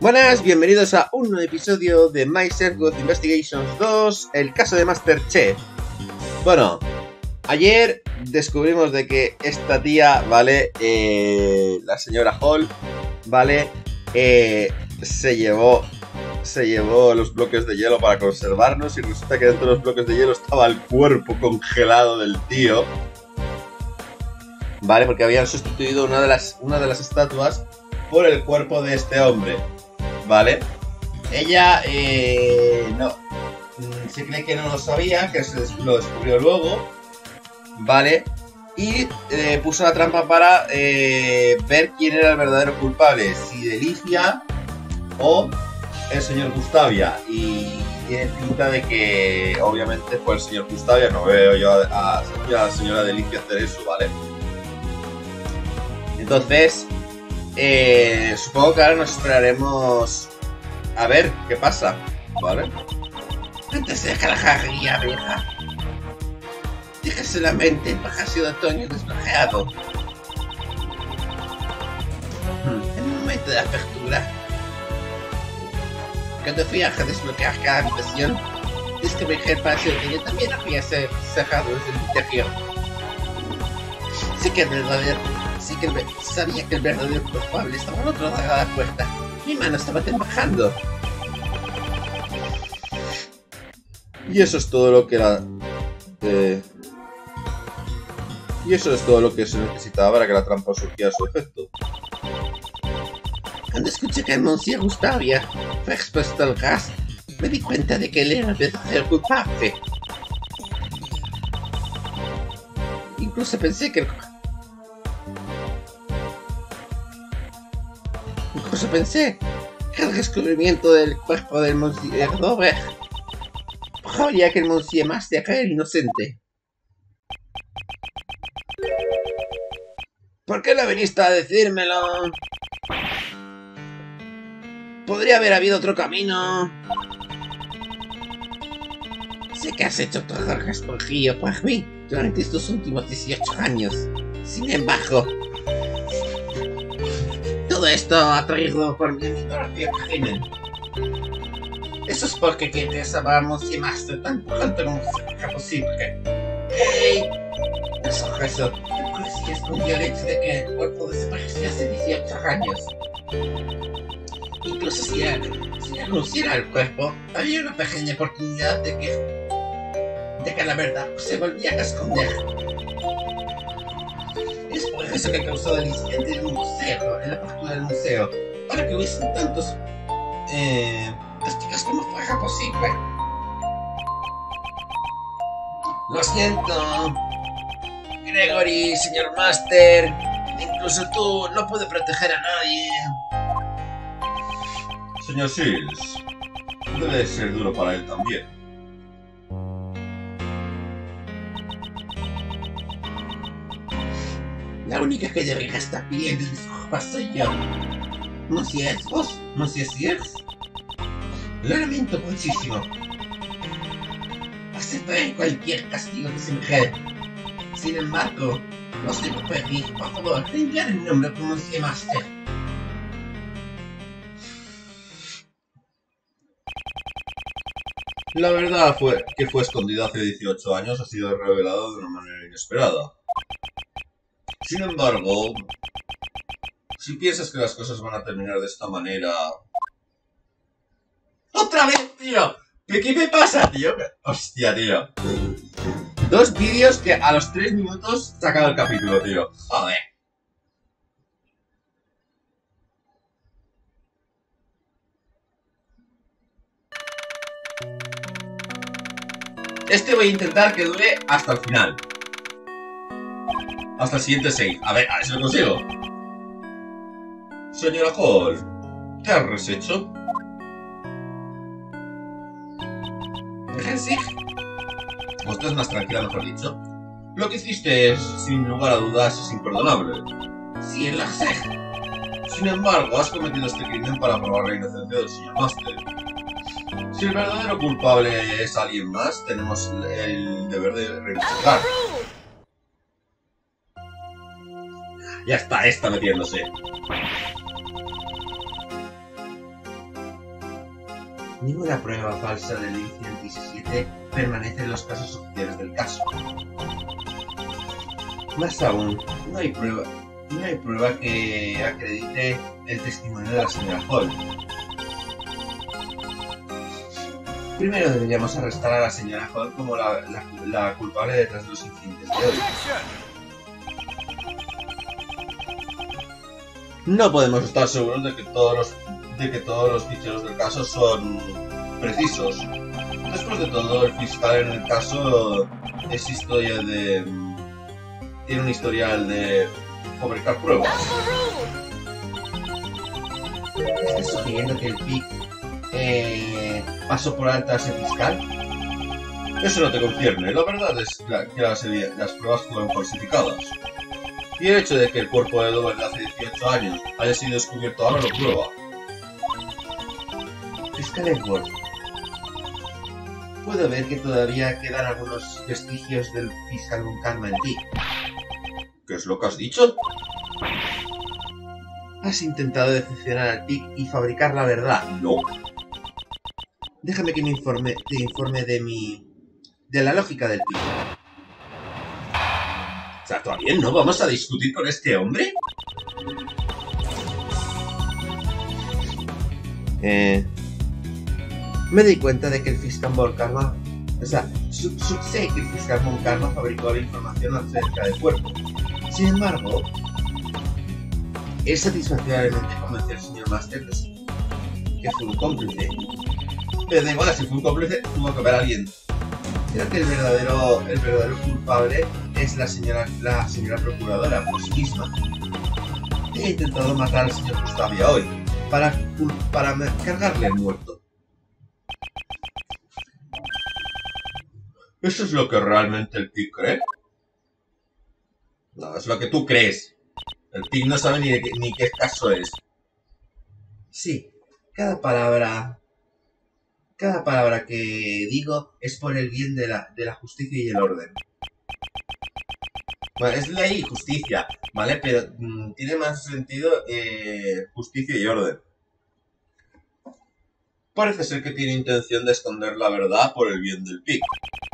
Buenas, bienvenidos a un nuevo episodio de My Sergoth Investigations 2, el caso de Masterchef. Bueno, ayer descubrimos de que esta tía, ¿vale? La señora Hall, ¿vale? Se llevó los bloques de hielo para conservarnos y resulta que dentro de los bloques de hielo estaba el cuerpo congelado del tío, ¿vale? Porque habían sustituido una de las estatuas por el cuerpo de este hombre, ¿vale? Ella no se cree que no lo sabía, que lo descubrió luego, ¿vale? Y puso la trampa para ver quién era el verdadero culpable, si Delicia o el señor Gustavia. Y tiene pinta de que obviamente fue el señor Gustavia. No veo yo a la señora Delicia hacer eso, ¿vale? Entonces supongo que ahora nos esperaremos a ver qué pasa, ¿vale? Antes de la jarría, vieja. Déjese la mente el pajacio de otoño desbloqueado. En un momento de apertura, cuando fui a desbloquear cada habitación, descubrí que el palacio de otoño también había cerrado desde el interior. Sabía que el verdadero culpable estaba al otro lado de la puerta. Mi mano estaba trabajando. Y eso es todo lo que se necesitaba para que la trampa surgiera su efecto. Cuando escuché que el Monsieur Gustavia fue expuesto al gas, me di cuenta de que él era el verdadero culpable. Incluso pensé que el descubrimiento del cuerpo del Monsieur Dover probaría que el Monsieur Master era el inocente. ¿Por qué no viniste a decírmelo? Podría haber habido otro camino. Sé que has hecho todo el respaldo por mí durante estos últimos 18 años. Sin embargo, todo esto ha traído por mi propio crimen. Eso es porque quieres a Monsieur Master tan pronto como sea posible. ¡Hey! Eso. La policía escondió el hecho de que el cuerpo desapareció hace 18 años. Incluso si renunciara al cuerpo, había una pequeña oportunidad de que la verdad se volviera a esconder. Es por eso que causó el incidente en la apertura del museo, para que hubiesen tantos testigos como fuera posible. Lo siento, Gregory, señor Master. Incluso tú no puedes proteger a nadie. Señor Shields, debe ser duro para él también. La única que debería estar pidiendo disculpas soy yo. ¿No si es vos? ¿No si es Shields? Lo lamento muchísimo. Aceptaré cualquier castigo de su mujer. Sin embargo, no se me pedir, por favor, limpiar el nombre como Monsieur Master. La verdad fue que fue escondido hace 18 años, ha sido revelado de una manera inesperada. Sin embargo, si piensas que las cosas van a terminar de esta manera... ¡Otra vez, tío! ¿Qué me pasa, tío? Hostia, tío. 2 vídeos que a los 3 minutos se acaba el capítulo, tío. Joder. Este voy a intentar que dure hasta el final. Hasta el siguiente save. A ver si lo consigo. Señora Hall, ¿qué has reshecho? Sí. O estás más tranquila, mejor dicho. Lo que hiciste es, sin lugar a dudas, es imperdonable. Sí, lo sé. Sin embargo, has cometido este crimen para probar la inocencia del señor Master. Si el verdadero culpable es alguien más, tenemos el deber de reinvestigar. Ya está metiéndose. Ninguna prueba falsa del incidente 17 permanece en los casos oficiales del caso. Más aún, no hay prueba que acredite el testimonio de la señora Hall. Primero deberíamos arrestar a la señora Hall como la culpable detrás de los incidentes de hoy. No podemos estar seguros de que todos los ficheros del caso son precisos. Después de todo, el fiscal en el caso tiene un historial de fabricar pruebas. ¿Estás sugiriendo que el PIC pasó por alto a ese fiscal? Eso no te concierne. La verdad es que las pruebas fueron falsificadas. Y el hecho de que el cuerpo de Dover de hace 18 años haya sido descubierto ahora lo prueba. Fiscal Edward, puedo ver que todavía quedan algunos vestigios del fiscal Von Karma en ti. ¿Qué es lo que has dicho? Has intentado decepcionar al PIC y fabricar la verdad. No. Déjame que te informe de la lógica del PIC. ¿Está bien, no? ¿Vamos a discutir con este hombre? Me di cuenta de que el fiscal Von Karma... O sea, sé que el fiscal Von Karma fabricó la información acerca del cuerpo. Sin embargo, él satisfactoriamente convenció al señor Master que fue un cómplice. Pero da igual, si fue un cómplice, tuvo que haber alguien. Creo que el verdadero culpable es la señora procuradora por sí misma. He intentado matar al señor Gustavia hoy, para cargarle el muerto. ¿Eso es lo que realmente el PIC cree? No, es lo que tú crees. El PIC no sabe ni qué caso es. Sí, cada palabra que digo es por el bien de la justicia y el orden. Bueno, es ley y justicia, ¿vale? Pero tiene más sentido justicia y orden. Parece ser que tiene intención de esconder la verdad por el bien del PIC.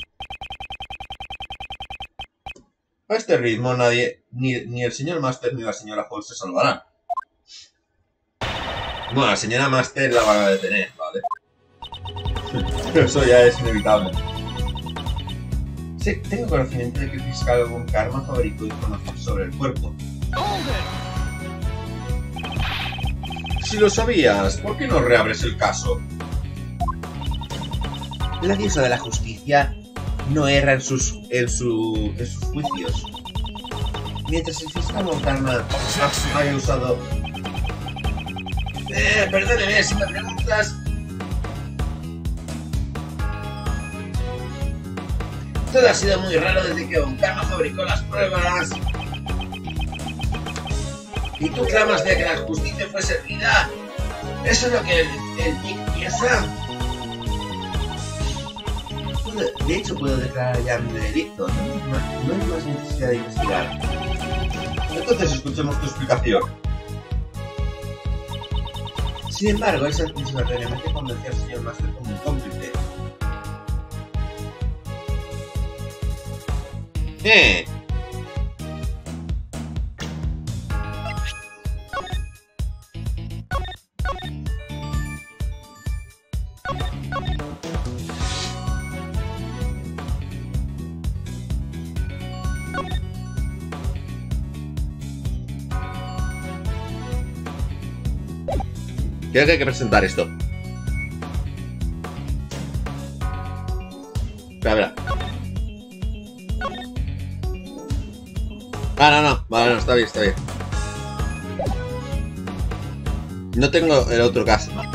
A este ritmo nadie, ni el señor Master ni la señora Hall se salvarán. Bueno, la señora Master la van a detener, ¿vale? Eso ya es inevitable. Sí, tengo conocimiento de que el fiscal Von Karma fabricó información sobre el cuerpo. Si lo sabías, ¿por qué no reabres el caso? La diosa de la justicia no erra en sus juicios. Mientras el fiscal Von Karma haya usado... perdóneme, si me preguntas... Todo ha sido muy raro desde que Von Karma fabricó las pruebas. Y tú clamas de que la justicia fue servida. Eso es lo que el PIC piensa. De hecho, puedo declarar ya mi veredicto. No hay más necesidad de investigar. Entonces escuchemos tu explicación. Sin embargo, él satisfactoriamente convenció al señor Master como un cómplice. Creo que hay que presentar esto. Espera. No. Vale, no, está bien. No tengo el otro caso, no.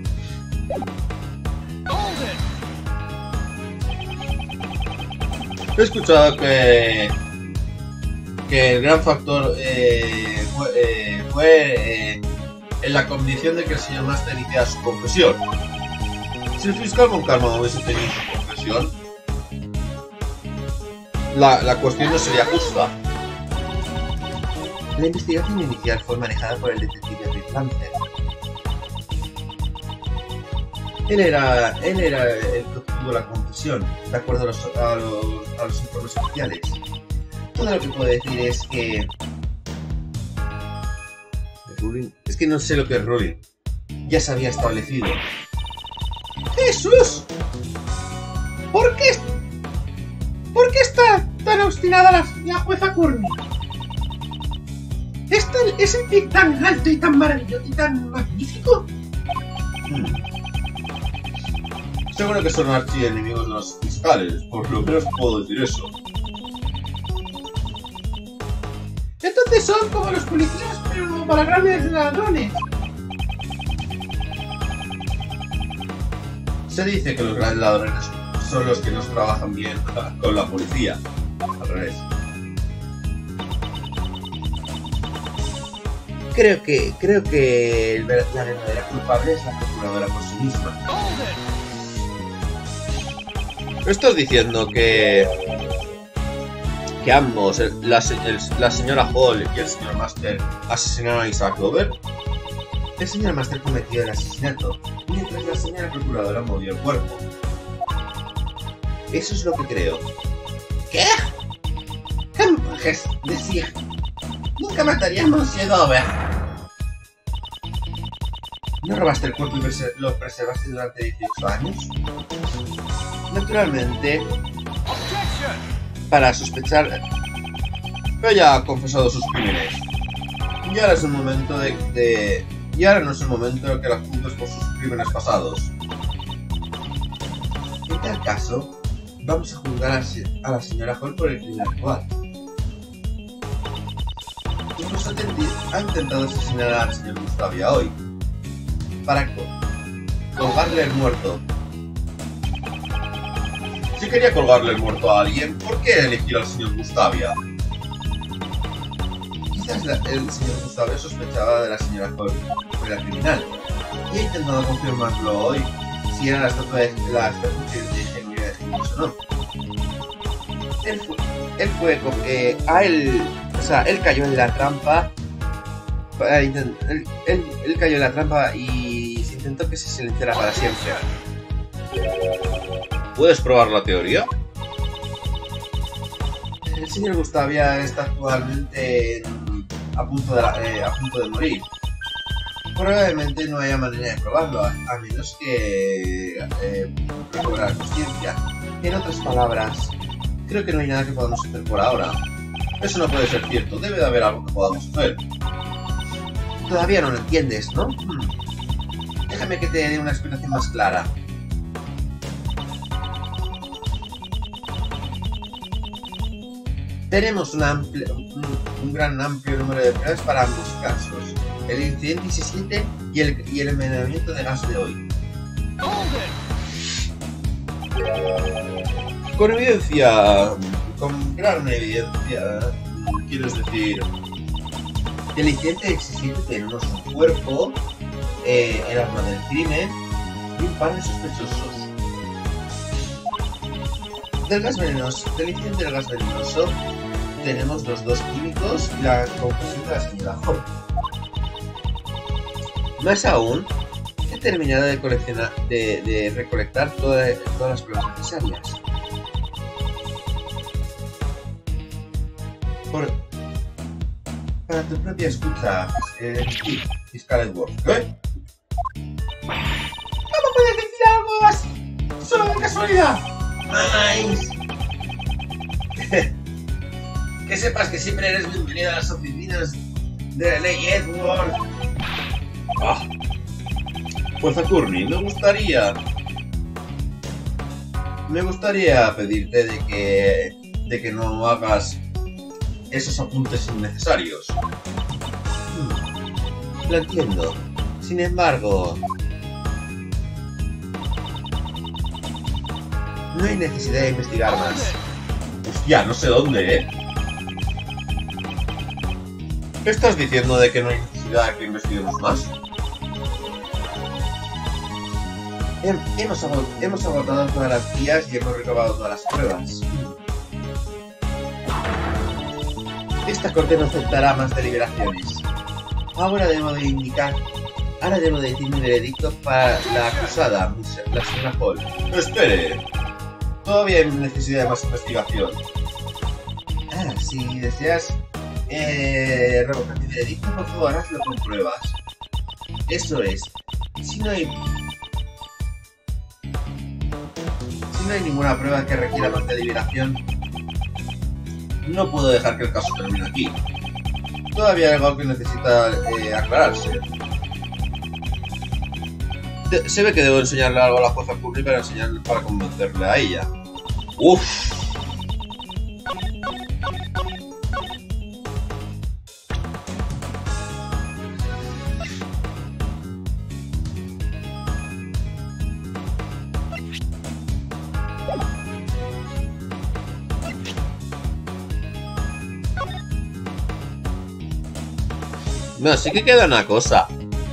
He escuchado que el gran factor fue en la condición de que el señor Master iniciara su confesión. Si el fiscal Von Karma no hubiese tenido su confesión, la cuestión no sería justa. La investigación inicial fue manejada por el detective Rick Lancer. Él era el que obtuvo la confesión, de acuerdo a los informes oficiales. Todo lo que puedo decir es que... Es que no sé lo que es ruling. Ya se había establecido. ¡Jesús! ¿Por qué está tan obstinada la jueza Courtney? ¿Es el pie tan alto y tan maravilloso y tan magnífico? Seguro que son archienemigos de los fiscales, por lo menos puedo decir eso. Entonces son como los policías, pero para grandes ladrones. Se dice que los grandes ladrones son los que nos trabajan bien con la policía. Al revés. Creo que la verdadera culpable es la procuradora por sí misma. ¿Estás diciendo que ambos, la señora Hall y el señor Master, asesinaron a Isaac Glover? El señor Master cometió el asesinato, mientras la señora procuradora movió el cuerpo. Eso es lo que creo. ¿Qué? ¿Qué me puedes decir? Nunca mataría a Monsieur Dover. ¿No robaste el cuerpo y lo preservaste durante 18 años? Naturalmente, para sospechar, ella ha confesado sus crímenes. Y ahora es el momento y ahora no es el momento de que la juzgues por sus crímenes pasados. En tal caso, vamos a juzgar a la señora Hall por el crimen actual. Incluso ha intentado asesinar al señor Gustavia hoy, para colgarle el muerto. Si quería colgarle el muerto a alguien, ¿por qué eligió al señor Gustavia? Quizás el señor Gustavia sospechaba de la señora Hall como la criminal, y ha intentado confirmarlo hoy, si era la estatua de ingenuidad de Jesús o no. Él cayó en la trampa. Él cayó en la trampa y se intentó que se silenciara para siempre. ¿Puedes probar la teoría? El señor Gustavia está actualmente a punto de morir. Probablemente no haya manera de probarlo, a menos que recobrar conciencia. En otras palabras, creo que no hay nada que podamos hacer por ahora. Eso no puede ser cierto, debe de haber algo que podamos hacer. Todavía no lo entiendes, ¿no? Déjame que te dé una explicación más clara. Tenemos un amplio número de pruebas para ambos casos. El incidente 17 y el envenenamiento de gas de hoy. Con gran evidencia, quieres decir... El incidente 17 tenemos un cuerpo, el arma del crimen y un par de sospechosos. Del incidente del gas venenoso tenemos los dos químicos y la confesión de la señora Hall. Más aún, he terminado de recolectar todas las pruebas necesarias. Para tu propia escucha, fiscal Edward. ¿Qué? ¿Cómo puedes decir algo así? ¡Solo de casualidad! ¡Nice! Que sepas que siempre eres bienvenido a las oficinas de la ley Edward. Fuerza Courtney, me gustaría pedirte de que no hagas esos apuntes innecesarios. Lo entiendo. Sin embargo, no hay necesidad de investigar más. Hostia, no sé dónde, ¿eh? ¿Qué estás diciendo de que no hay necesidad de que investiguemos más? Hemos agotado todas las vías y hemos recabado todas las pruebas. Esta corte no aceptará más deliberaciones. Ahora debo de indicar Ahora debo decir mi veredicto para la acusada, la señora Hall. Espere. Todavía hay necesidad de más investigación. Ah, si deseas revocar mi veredicto, por favor, hazlo con pruebas. Eso es. Si no hay ninguna prueba que requiera más deliberación, no puedo dejar que el caso termine aquí. Todavía hay algo que necesita aclararse. Se ve que debo enseñarle algo a la jueza Curry para convencerle a ella. Uff. No, sí que queda una cosa.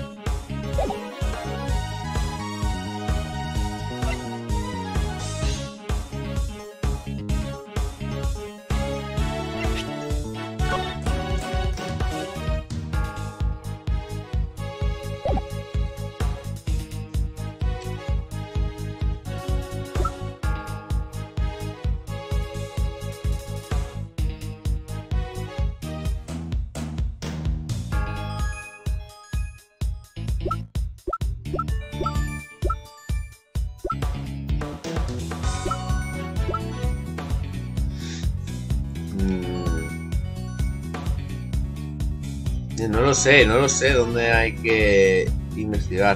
No lo sé dónde hay que investigar.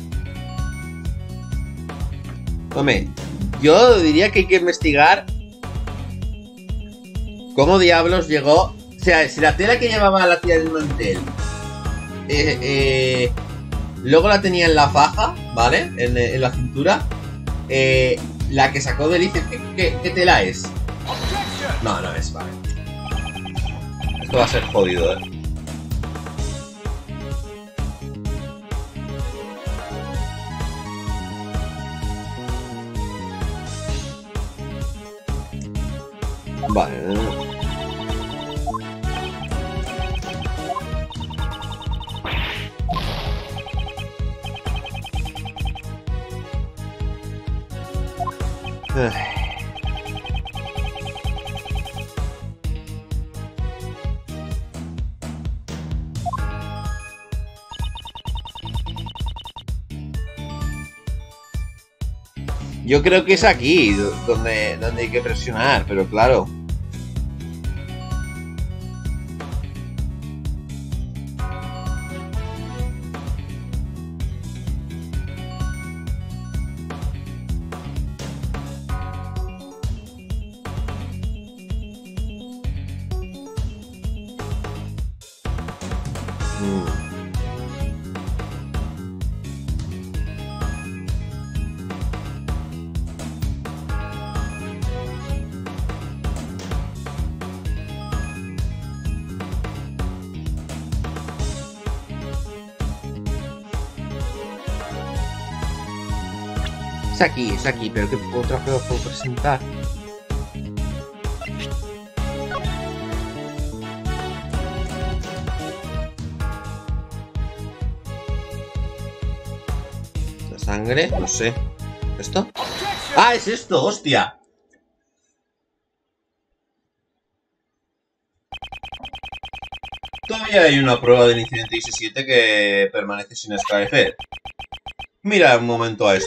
Hombre, yo diría que hay que investigar cómo diablos llegó. O sea, si la tela que llevaba la tía del mantel luego la tenía en la faja, ¿vale? En la cintura. La que sacó del ICE, ¿qué tela es? No es, vale. Esto va a ser jodido, ¿eh? Vale. Yo creo que es aquí donde hay que presionar, pero claro. Es aquí, pero ¿qué otra prueba puedo presentar? La sangre, no sé. ¿Esto? ¡Ah, es esto! ¡Hostia! Todavía hay una prueba del incidente IS-7 que permanece sin esclarecer. Mira un momento a esto.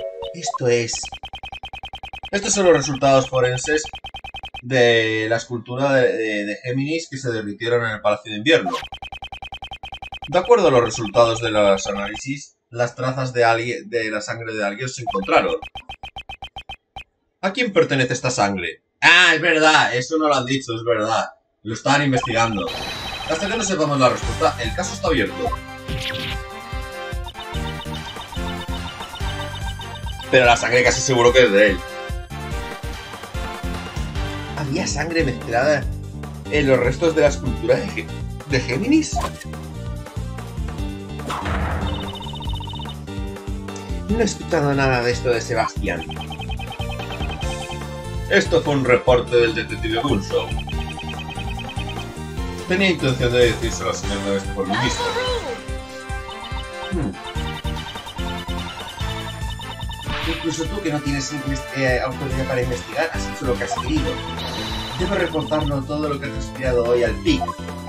Estos son los resultados forenses de la escultura de Géminis que se derritieron en el Palacio de Invierno. De acuerdo a los resultados de los análisis, las trazas de la sangre de alguien se encontraron. ¿A quién pertenece esta sangre? Ah, es verdad, eso no lo han dicho, es verdad. Lo estaban investigando. Hasta que no sepamos la respuesta, el caso está abierto. Pero la sangre casi seguro que es de él. ¿Había sangre mezclada en los restos de la escultura de Géminis? No he escuchado nada de esto de Sebastián. Esto fue un reporte del detective Gunshow. Tenía intención de decírselo al señor Noveste por mí mismo. Incluso tú, que no tienes autoridad para investigar, has hecho lo que has querido. Debo reportarlo todo lo que has estudiado hoy al PIC.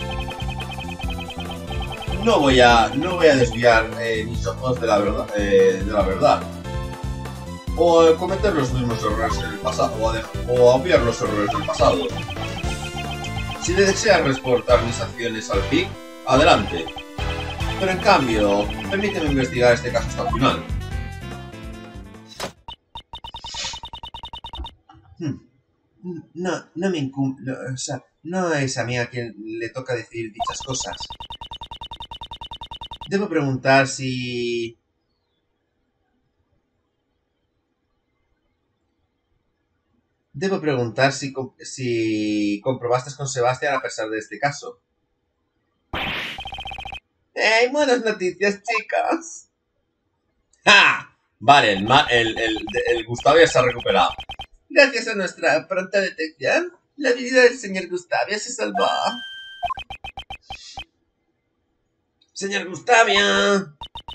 No voy a desviar mis ojos de la verdad. O cometer los mismos errores en el pasado, o obviar los errores del pasado. Si deseas reportar mis acciones al PIC, adelante. Pero en cambio, permíteme investigar este caso hasta el final. No me incumbe, o sea, no es a mí a quien le toca decidir dichas cosas. Debo preguntar si... si comprobaste con Sebastián a pesar de este caso. ¡Hey! Buenas noticias, chicas. ¡Ja! Vale, el Gustavia se ha recuperado. Gracias a nuestra pronta detección, la vida del señor Gustavia se salvó. ¡Señor Gustavia!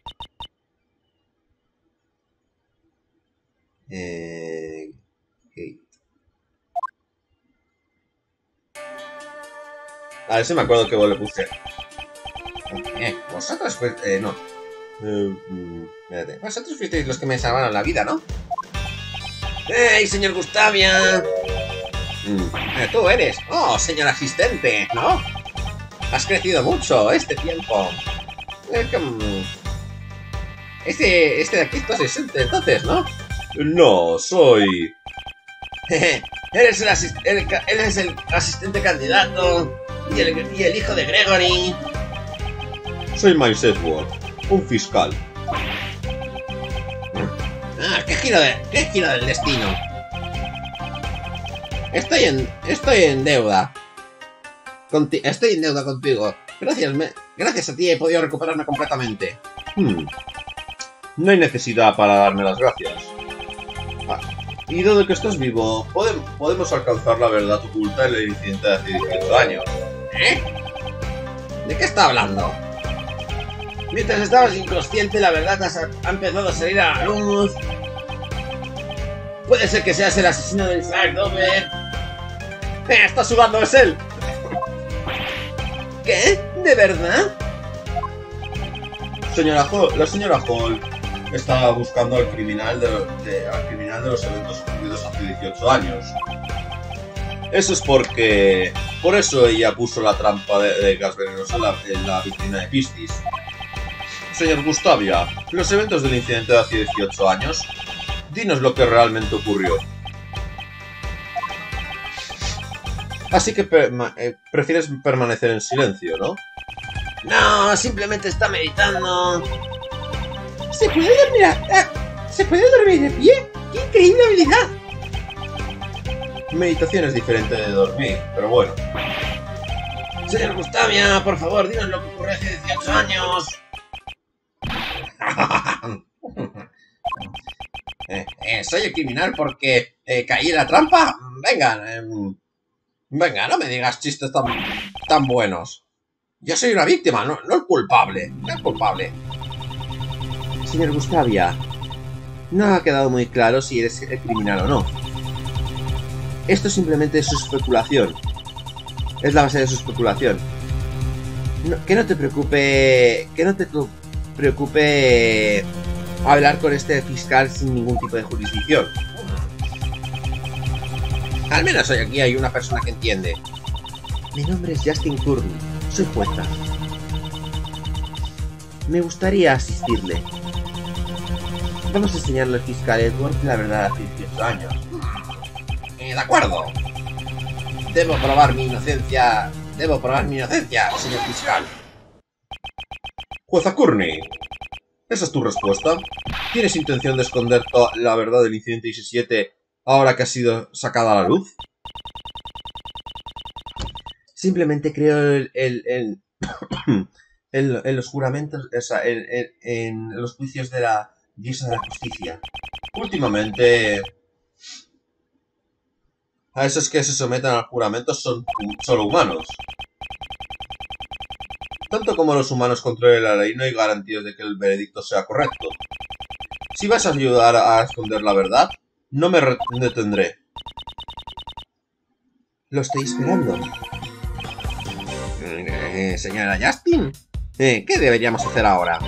A ver si me acuerdo que vos le puse. Vosotros no. Espérate. Vosotros fuisteis los que me salvaron la vida, ¿no? ¡Hey, señor Gustavia! Tú eres. Oh, señor asistente, ¿no? Has crecido mucho este tiempo. Este de aquí es tu asistente, entonces, ¿no? No, soy... Eres el asistente candidato y el hijo de Gregory. Soy Miles Edward, un fiscal. Ah, qué giro del destino. Estoy en deuda. Estoy en deuda contigo. Gracias a ti he podido recuperarme completamente. No hay necesidad para darme las gracias. Y dado que estás vivo, podemos alcanzar la verdad oculta en el incidente de hace 18 años. ¿Eh? ¿De qué está hablando? Mientras estabas inconsciente, la verdad ha empezado a salir a la luz. Puede ser que seas el asesino del Slack Dover. ¡Está sudando! ¡Es él! ¿Qué? ¿De verdad? La señora Hall estaba buscando al criminal de los eventos ocurridos hace 18 años. Eso es porque... Por eso ella puso la trampa de gas venenoso en la vitrina de Pistis. Señor Gustavia, los eventos del incidente de hace 18 años, dinos lo que realmente ocurrió. Así que prefieres permanecer en silencio, ¿no? No, simplemente está meditando. ¿Se puede dormir de pie? ¡Qué increíble habilidad! Meditación es diferente de dormir, pero bueno. Señor Gustavia, por favor, dinos lo que ocurrió hace 18 años. ¿Soy el criminal porque caí en la trampa? Venga, no me digas chistes tan buenos. Yo soy una víctima, no el culpable. No el culpable. Señor Gustavia, no ha quedado muy claro si eres el criminal o no. Esto simplemente es su especulación. Es la base de su especulación. Que no te preocupe hablar con este fiscal sin ningún tipo de jurisdicción. Al menos hoy aquí hay una persona que entiende. Mi nombre es Justin Courtney. Soy jueza. Me gustaría asistirle. Vamos a enseñarle al fiscal Edward la verdad hace 18 años. De acuerdo. Debo probar mi inocencia, señor fiscal. Jueza Courtney, ¿esa es tu respuesta? ¿Tienes intención de esconder la verdad del incidente 17 ahora que ha sido sacada a la luz? Simplemente creo en los juramentos, o sea, en los juicios de la diosa de la justicia. Últimamente, a esos que se someten al juramento son solo humanos. Tanto como los humanos controlen la ley, no hay garantías de que el veredicto sea correcto. Si vas a ayudar a esconder la verdad, no me detendré. Lo estoy esperando. Señora Justin, ¿qué deberíamos hacer ahora?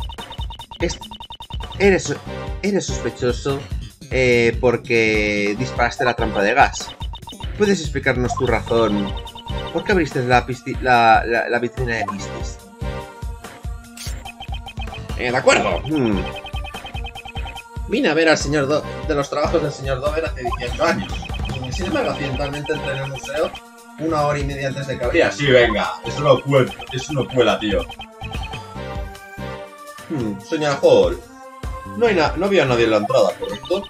Eres sospechoso porque disparaste la trampa de gas. ¿Puedes explicarnos tu razón? ¿Por qué abriste la vitrina de pistis? De acuerdo. Vine a ver al señor de los trabajos del señor Dover hace 18 años. Sin embargo, accidentalmente entré en el museo 1 hora y media antes de que abriera. Sí, venga, eso no cuela, tío. Señora Hall, no había nadie en la entrada, ¿correcto?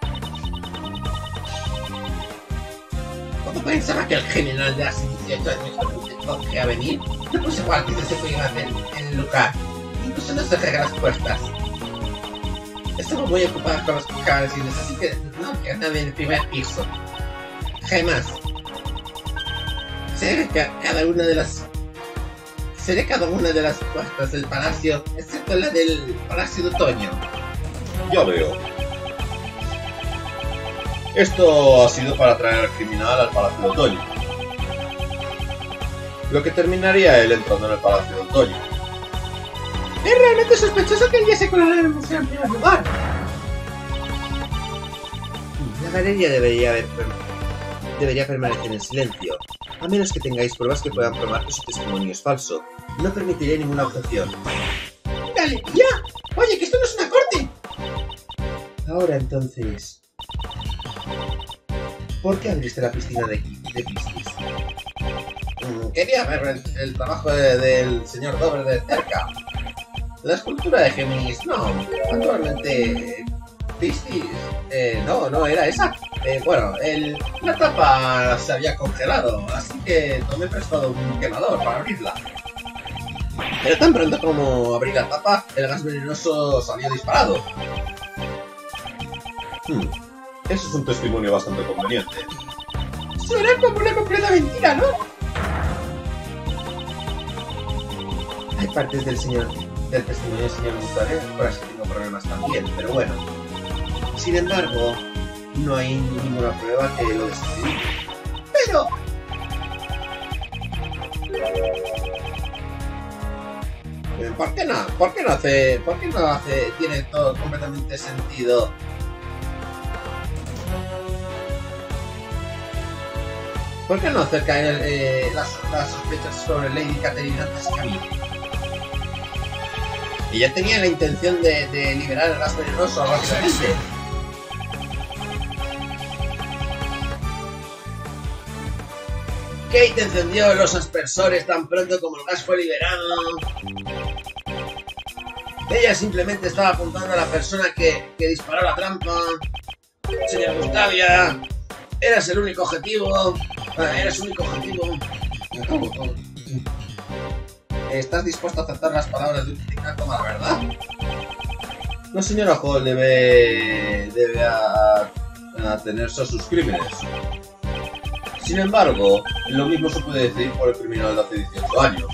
Cuando pensaba que el general de hace 18 años que a venir, no puse guardias de seguridad en el lugar. Incluso no cerré las puertas. Estaba muy ocupada con los cabecines, así que no había nadie en el primer piso. Jamás. Seré cada una de las puertas del palacio, excepto la del Palacio de Otoño. Ya veo. Esto ha sido para traer al criminal al Palacio de Otoño. Lo que terminaría él entrando en el Palacio de Otoño. Es realmente sospechoso que él ya se colará en el museo en primer lugar. La galería debería permanecer en silencio, a menos que tengáis pruebas que puedan probar que su testimonio es falso. No permitiré ninguna objeción. ¡Galería! ¡Oye, que esto no es una corte! Ahora entonces, ¿por qué abriste la piscina de pistis? Quería ver el trabajo del señor Dover de cerca. La escultura de Géminis, no. Actualmente, pistis, no era esa. Bueno, la tapa se había congelado, así que tomé prestado un quemador para abrirla. Pero tan pronto como abrí la tapa, el gas venenoso salió disparado. Eso es un testimonio bastante conveniente. Suena como una completa mentira, ¿no? Hay partes del testimonio del señor Gustave con las que tengo problemas también, pero bueno. Sin embargo, no hay ninguna prueba que lo desacredite. Pero... ¿Por qué no tiene todo completamente sentido? ¿Por qué no hacer caer las sospechas sobre Lady Caterina antes que a mí? Ella tenía la intención de liberar el gas venenoso rápidamente. Kate encendió los aspersores tan pronto como el gas fue liberado. Ella simplemente estaba apuntando a la persona que disparó la trampa. Señor Gustavia, eres el único objetivo. Eres su único objetivo. ¿Estás dispuesto a aceptar las palabras de un criminal como la verdad? La señora Hall debe atenerse a sus crímenes. Sin embargo, lo mismo se puede decir por el criminal de hace 18 años.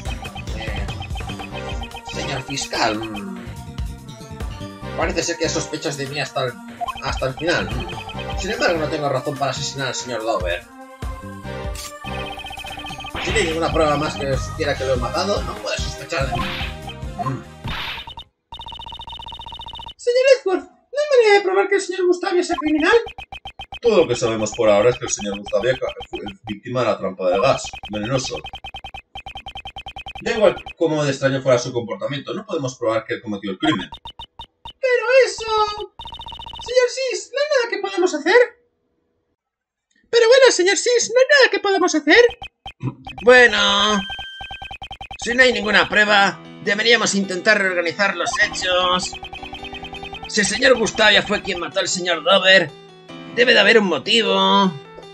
Señor fiscal, parece ser que sospechas de mí hasta el final. Sin embargo, no tengo razón para asesinar al señor Dover. Si no hay ninguna prueba más que sugiera que lo he matado, no puedes sospechar de mí. Señor Edward, ¿no hay manera de probar que el señor Gustavia es el criminal? Todo lo que sabemos por ahora es que el señor Gustavia fue víctima de la trampa de gas venenoso. Da igual cómo de extraño fuera su comportamiento, no podemos probar que él cometió el crimen. ¡Pero eso! Señor Sis, ¿no hay nada que podamos hacer? Pero bueno, señor Sis, ¿no hay nada que podamos hacer? Bueno, si no hay ninguna prueba, deberíamos intentar reorganizar los hechos. Si el señor Gustavia fue quien mató al señor Dover, debe de haber un motivo.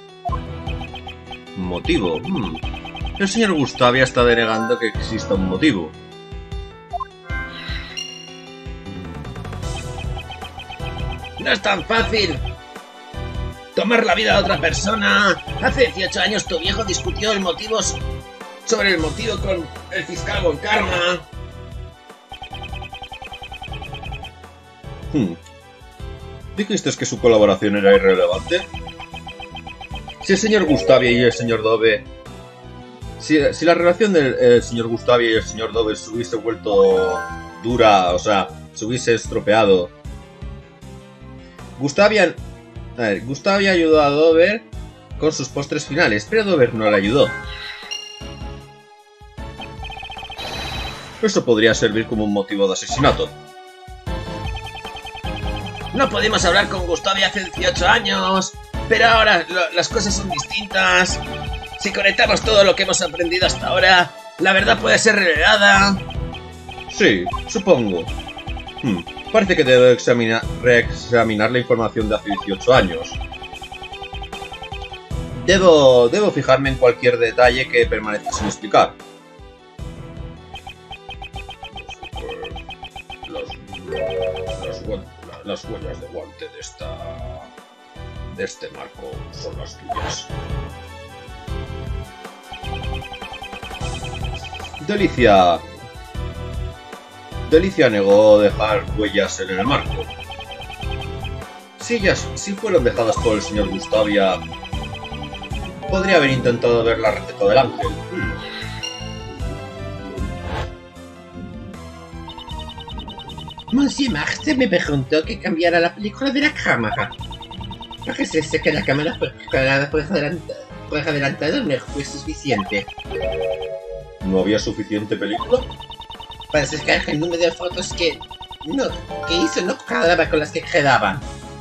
¿Motivo? El señor Gustavia está denegando que exista un motivo. No es tan fácil tomar la vida de otra persona. Hace 18 años tu viejo discutió sobre el motivo con el fiscal Von Karma. ¿Dijiste que su colaboración era irrelevante? Si el señor Gustavia y el señor Dove... Si la relación del señor Gustavia y el señor Dove se hubiese vuelto dura, o sea, se hubiese estropeado... Gustavia ayudó a Dover con sus postres finales, pero Dover no le ayudó. Eso podría servir como un motivo de asesinato. No pudimos hablar con Gustavia hace 18 años, pero ahora las cosas son distintas. Si conectamos todo lo que hemos aprendido hasta ahora, la verdad puede ser revelada. Sí, supongo. Parece que debo reexaminar la información de hace 18 años. Debo fijarme en cualquier detalle que permanezca sin explicar. Las huellas de guante de este marco son las tuyas. Delicia negó dejar huellas en el marco. Si fueron dejadas por el señor Gustavia, podría haber intentado ver la receta del ángel. Monsieur Marx me preguntó que cambiara la película de la cámara. Parece que la cámara por adelantado no fue suficiente. ¿No había suficiente película? Parece que el número de fotos que hizo no cuadraba con las que quedaban.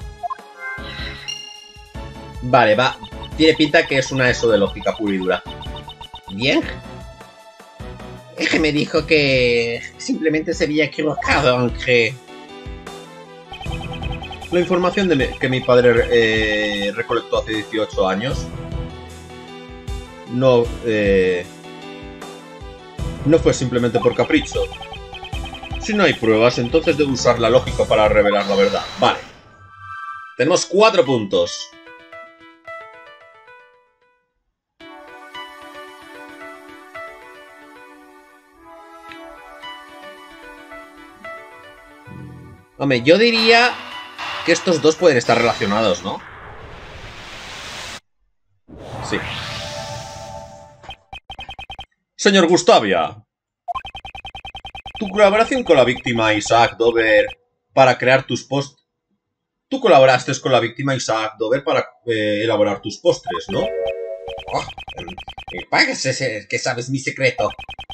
Vale, va. Tiene pinta que es una ESO de lógica pura y dura. Bien. Me dijo que simplemente se había equivocado, aunque... La información que mi padre recolectó hace 18 años no fue simplemente por capricho. Si no hay pruebas, entonces debo usar la lógica para revelar la verdad. Vale. Tenemos 4 puntos. Hombre, yo diría que estos dos pueden estar relacionados, ¿no? Sí. Señor Gustavia, tu colaboración con la víctima Isaac Dover para crear tus postres... Tú colaboraste con la víctima Isaac Dover para elaborar tus postres, ¿no? Oh, parece que sabes mi secreto.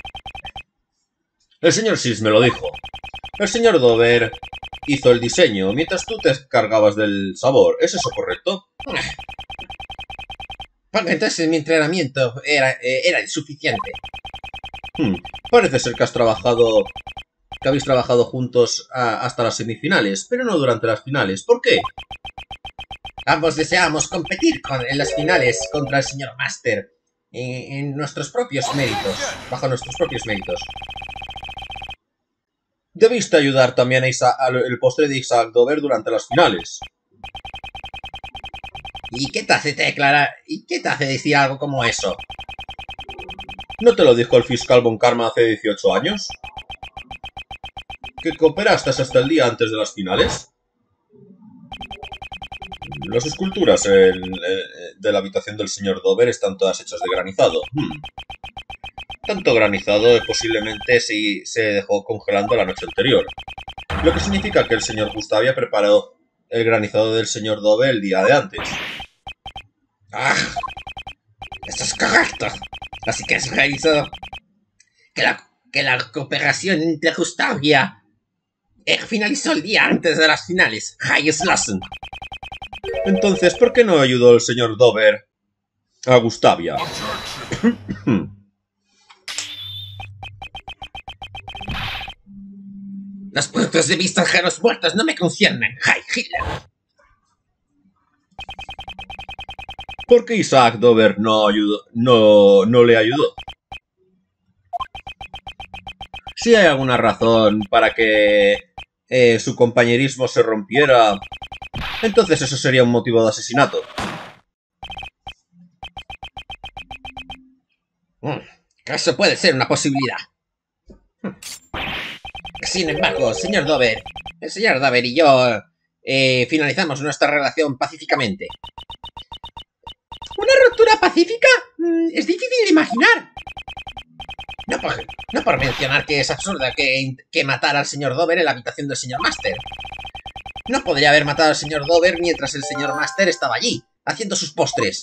El señor Sis me lo dijo. El señor Dover hizo el diseño mientras tú te cargabas del sabor. ¿Es eso correcto? Porque entonces mi entrenamiento era insuficiente. Parece ser que habéis trabajado juntos hasta las semifinales, pero no durante las finales. ¿Por qué? Ambos deseábamos competir en las finales contra el señor Master en nuestros propios méritos, bajo nuestros propios méritos. Debiste ayudar también al postre de Isaac Dover durante las finales. ¿Y qué te hace declarar? ¿Y qué te hace decir algo como eso? ¿No te lo dijo el fiscal Von Karma hace 18 años? ¿Que cooperaste hasta el día antes de las finales? Las esculturas de la habitación del señor Dover están todas hechas de granizado. Tanto granizado posiblemente se dejó congelando la noche anterior. Lo que significa que el señor Gustavia preparó el granizado del señor Dover el día de antes. ¡Ah! Eso es correcto. Así que es realizado que la cooperación entre Gustavia finalizó el día antes de las finales. Heislassen. Entonces, ¿por qué no ayudó el señor Dover a Gustavia? Los puntos de vista de los muertos no me conciernen. ¡Heil Hitler! ¿Por qué Isaac Dover no le ayudó? Si hay alguna razón para que su compañerismo se rompiera, entonces eso sería un motivo de asesinato. Eso puede ser una posibilidad. Sin embargo, el señor Dover y yo finalizamos nuestra relación pacíficamente. ¿Una ruptura pacífica? Es difícil de imaginar. No por mencionar que es absurda que matara al señor Dover en la habitación del señor Master. No podría haber matado al señor Dover mientras el señor Master estaba allí, haciendo sus postres.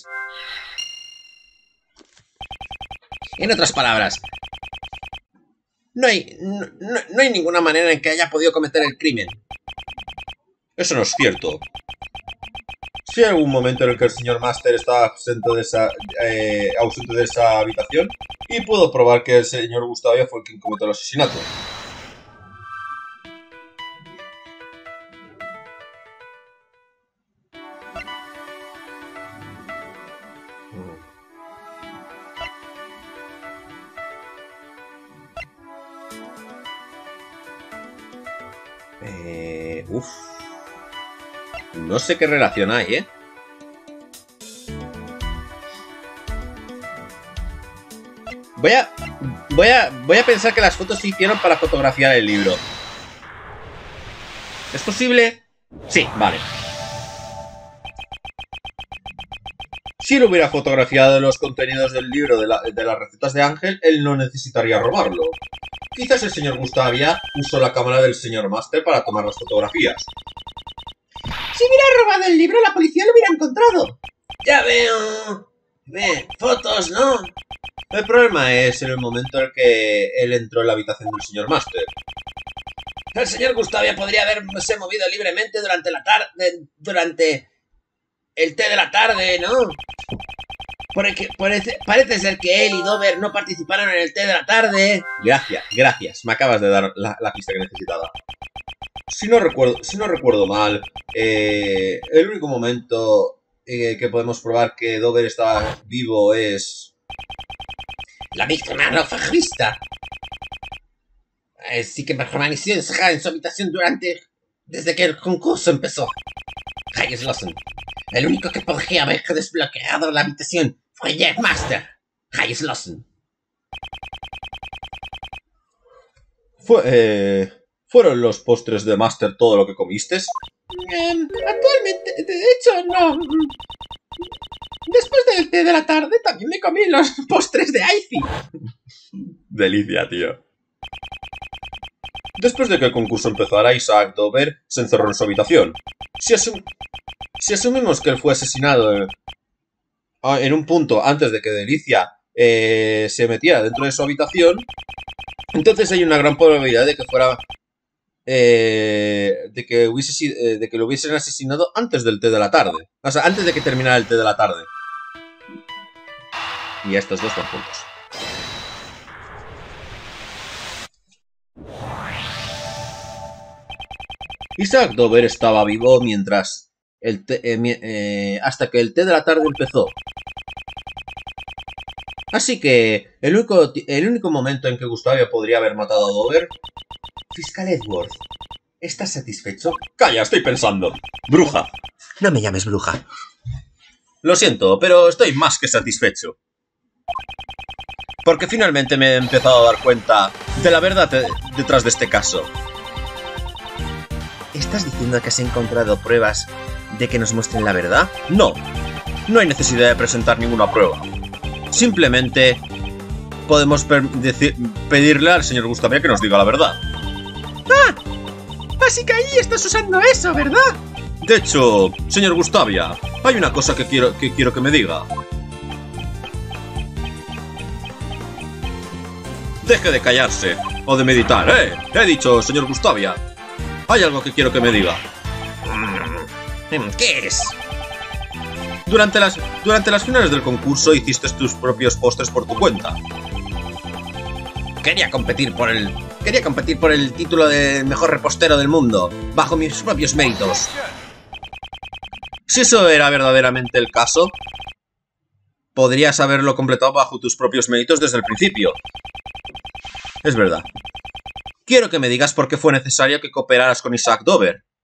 En otras palabras, no hay ninguna manera en que haya podido cometer el crimen. Eso no es cierto. Si hay algún momento en el que el señor Master estaba ausente de esa habitación, y puedo probar que el señor Gustavia fue quien cometió el asesinato. No sé qué relación hay, ¿eh? Voy a pensar que las fotos se hicieron para fotografiar el libro. ¿Es posible? Sí, vale. Si él hubiera fotografiado los contenidos del libro de las recetas de Ángel, él no necesitaría robarlo. Quizás el señor Gustavia usó la cámara del señor Master para tomar las fotografías. Si hubiera robado el libro, la policía lo hubiera encontrado. Ya veo. Fotos, ¿no? El problema es en el momento en el que él entró en la habitación del señor Master. El señor Gustavia podría haberse movido libremente durante el té de la tarde, ¿no? Parece ser que él y Dover no participaron en el té de la tarde. Gracias. Me acabas de dar la pista que necesitaba. Si no recuerdo mal, el único momento que podemos probar que Dover está vivo es... La víctima no fue vista. Sí que permaneció encerrada en su habitación desde que el concurso empezó. Hayes Lawson. El único que podría haber desbloqueado la habitación fue Jeff Master. Hayes Lawson. ¿Fueron los postres de Master todo lo que comiste? Actualmente, de hecho, no. Después del té de la tarde también me comí los postres de Ivy. Delicia, tío. Después de que el concurso empezara, Isaac Dover se encerró en su habitación. Si asumimos que él fue asesinado en un punto antes de que Delicia se metiera dentro de su habitación, entonces hay una gran probabilidad de que fuera... de que lo hubiesen asesinado antes del té de la tarde. O sea, antes de que terminara el té de la tarde. Y estos dos son juntos. Isaac Dover estaba vivo mientras hasta que el té de la tarde empezó. Así que el único momento en que Gustavia podría haber matado a Dover... Fiscal Edward, ¿estás satisfecho? Calla, estoy pensando. Bruja. No me llames bruja. Lo siento, pero estoy más que satisfecho. Porque finalmente me he empezado a dar cuenta de la verdad detrás de este caso. ¿Estás diciendo que has encontrado pruebas de que nos muestren la verdad? No, no hay necesidad de presentar ninguna prueba. Simplemente podemos pedirle al señor Gustavia que nos diga la verdad. ¡Ah! Así que ahí estás usando eso, ¿verdad? De hecho, señor Gustavia, hay una cosa que quiero que me diga. Deje de callarse o de meditar, He dicho, señor Gustavia. Hay algo que quiero que me diga. ¿Qué es? Durante las finales del concurso hiciste tus propios postres por tu cuenta. Quería competir por el título de mejor repostero del mundo, bajo mis propios méritos. Si eso era verdaderamente el caso, podrías haberlo completado bajo tus propios méritos desde el principio. Es verdad. Quiero que me digas por qué fue necesario que cooperaras con Isaac Dover.